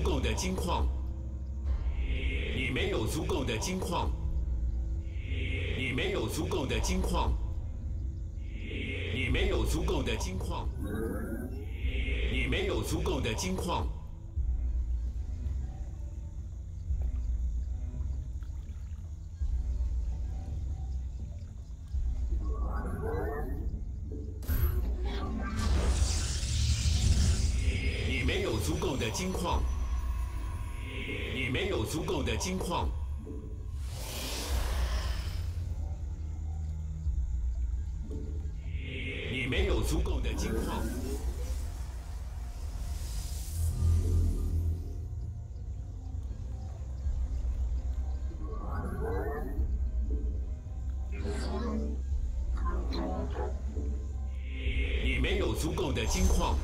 够的金矿，你没有足够的金矿，你没有足够的金矿，你没有足够的金矿，你没有足够的金矿。你没有足够的金矿，你没有足够的金矿，你没有足够的金矿，你没有足够的金矿。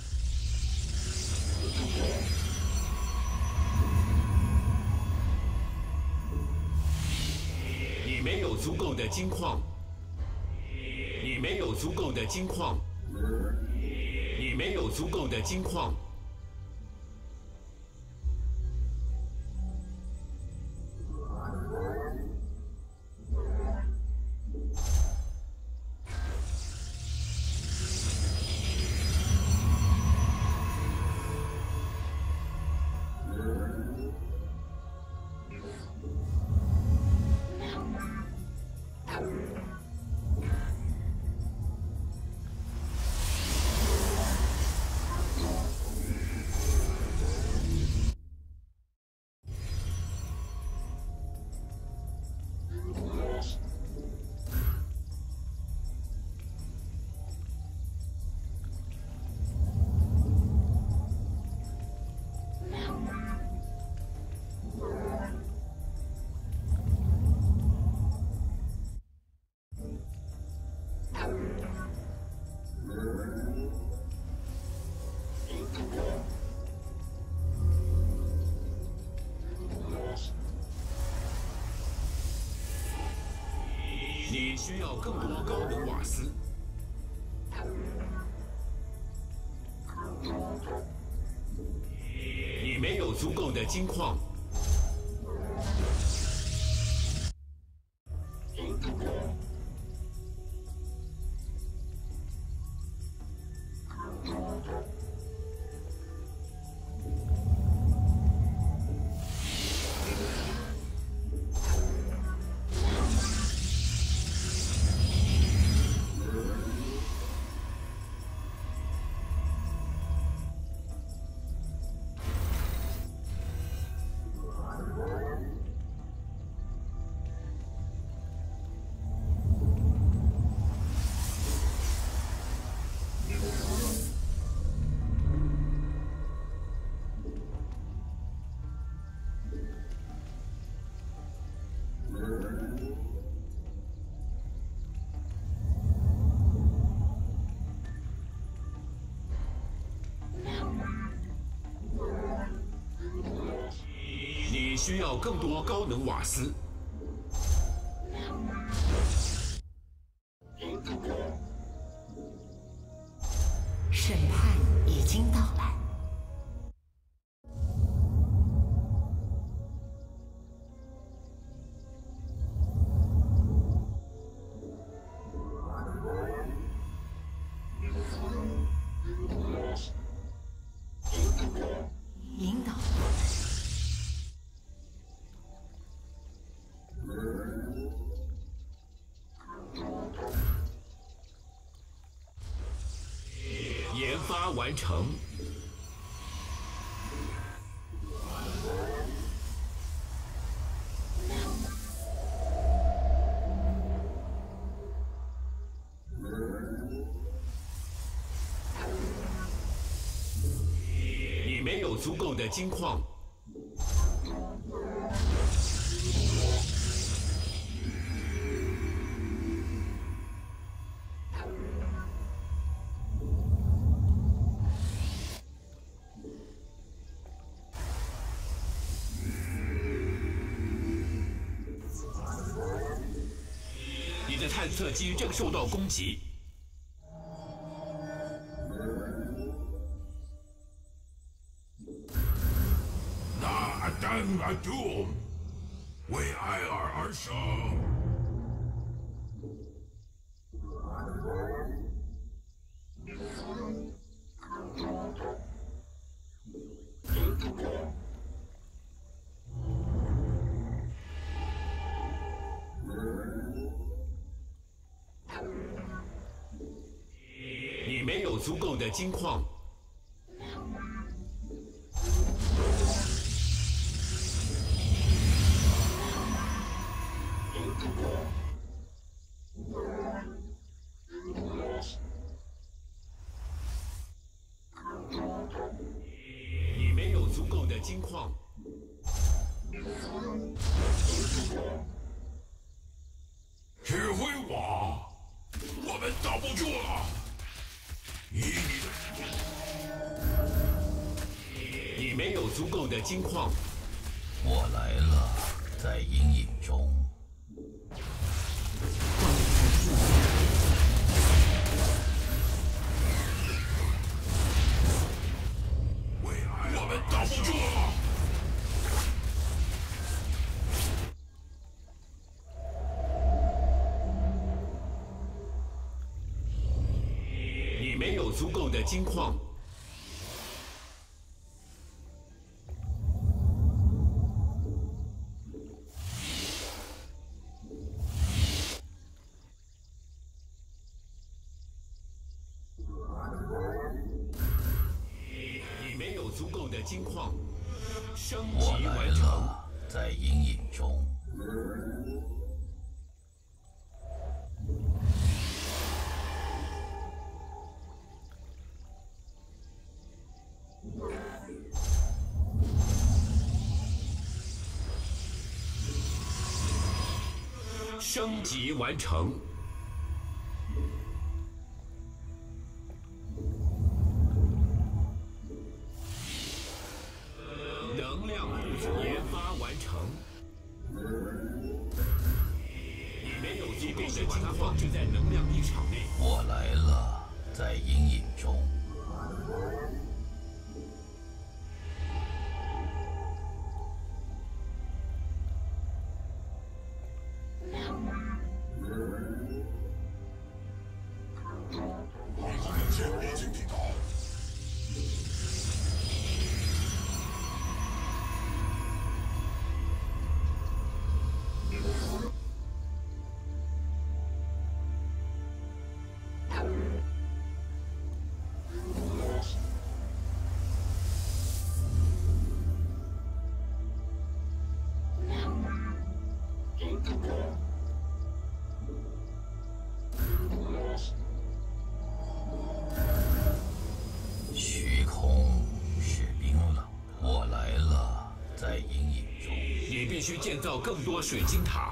你没有足够的金矿，你没有足够的金矿，你没有足够的金矿。你需要更多高能瓦斯。你没有足够的金矿。你需要更多高能瓦斯。 审判已经到来。引导。 研发完成。你没有足够的金矿。你的探测机正受到攻击。 而生。 你没有足够的金矿。你没有足够的金矿。 指挥我，我们挡不住了。 你没有足够的金矿。 我来了，在阴影中。 我们挡不住了。 你没有足够的金矿。你没有足够的金矿。升我来级完成。 了，在阴影中。 升级完成。能量部署研发完成。你没有足够的金矿，放置在能量一场内。 我来了，在阴影中。 王子面前已经抵达。 虚空是冰冷的，我来了，在阴影中。 你必须建造更多水晶塔。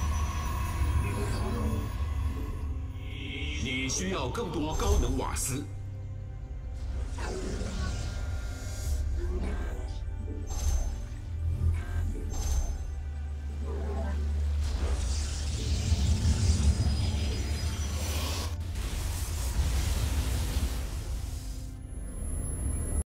你需要更多高能瓦斯。